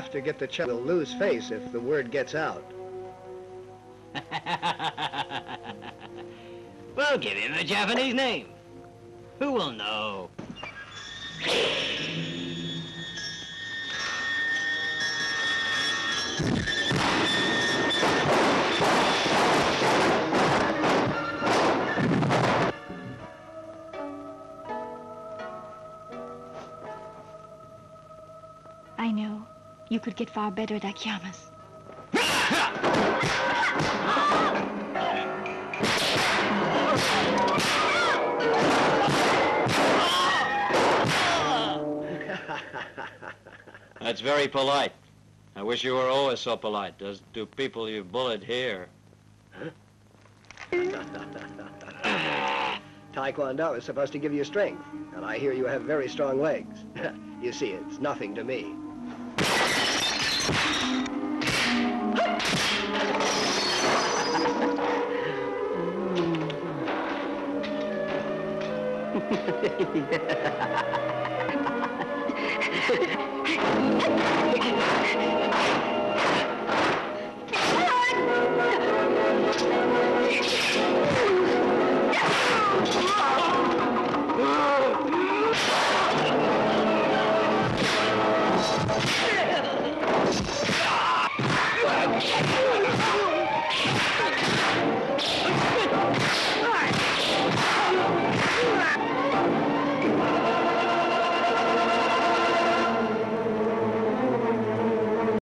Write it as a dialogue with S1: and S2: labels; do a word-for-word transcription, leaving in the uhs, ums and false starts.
S1: have to get the Chen will lose face if the word gets out.
S2: Well, give him a Japanese name. Who will know?
S3: I know. You could get far better at Akiyamas.
S2: That's very polite. I wish you were always so polite, as do people you've bullied here.
S1: Tae Kwon Do is supposed to give you strength, and I hear you have very strong legs. You see, it's nothing to me.